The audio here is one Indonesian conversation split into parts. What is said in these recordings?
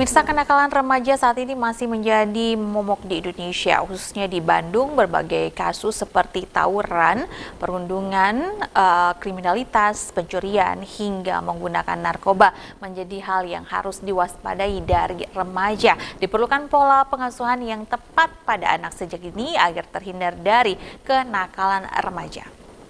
Pemirsa, kenakalan remaja saat ini masih menjadi momok di Indonesia, khususnya di Bandung. Berbagai kasus seperti tawuran, perundungan, kriminalitas, pencurian, hingga menggunakan narkoba menjadi hal yang harus diwaspadai dari remaja. Diperlukan pola pengasuhan yang tepat pada anak sejak dini agar terhindar dari kenakalan remaja.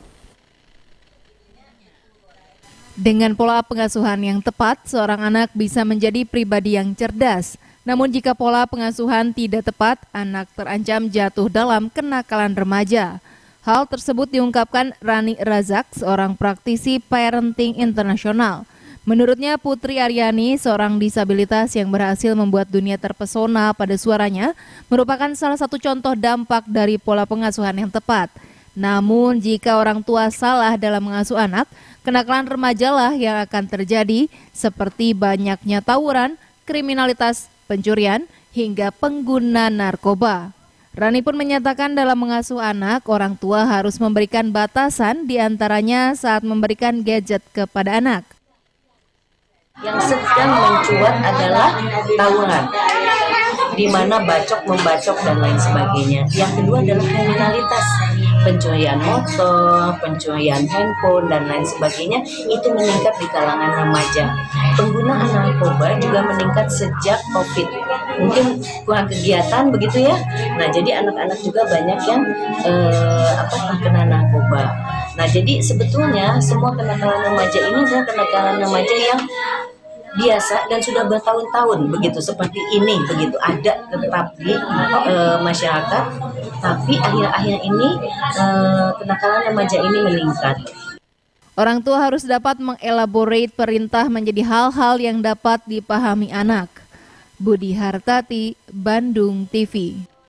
Dengan pola pengasuhan yang tepat, seorang anak bisa menjadi pribadi yang cerdas. Namun jika pola pengasuhan tidak tepat, anak terancam jatuh dalam kenakalan remaja. Hal tersebut diungkapkan Rani Razak, seorang praktisi parenting internasional. Menurutnya, Putri Aryani, seorang disabilitas yang berhasil membuat dunia terpesona pada suaranya, merupakan salah satu contoh dampak dari pola pengasuhan yang tepat. Namun jika orang tua salah dalam mengasuh anak, kenakalan remajalah yang akan terjadi, seperti banyaknya tawuran, kriminalitas, pencurian, hingga pengguna narkoba. Rani pun menyatakan dalam mengasuh anak, orang tua harus memberikan batasan, diantaranya saat memberikan gadget kepada anak. Yang sedang mencuat adalah tawuran, di mana bacok membacok dan lain sebagainya. Yang kedua adalah kriminalitas, pencurian motor, pencurian handphone dan lain sebagainya, itu meningkat di kalangan remaja. Penggunaan narkoba juga meningkat sejak COVID. Mungkin kurang kegiatan begitu ya. Nah, jadi anak-anak juga banyak yang terkena narkoba. Nah, jadi sebetulnya semua kenakalan remaja ini adalah kenakalan remaja yang biasa dan sudah bertahun-tahun begitu, seperti ini begitu, ada tetap di masyarakat, tapi akhir-akhir ini kenakalan remaja ini meningkat. Orang tua harus dapat mengelaborate perintah menjadi hal-hal yang dapat dipahami anak. Budi Hartati, Bandung TV.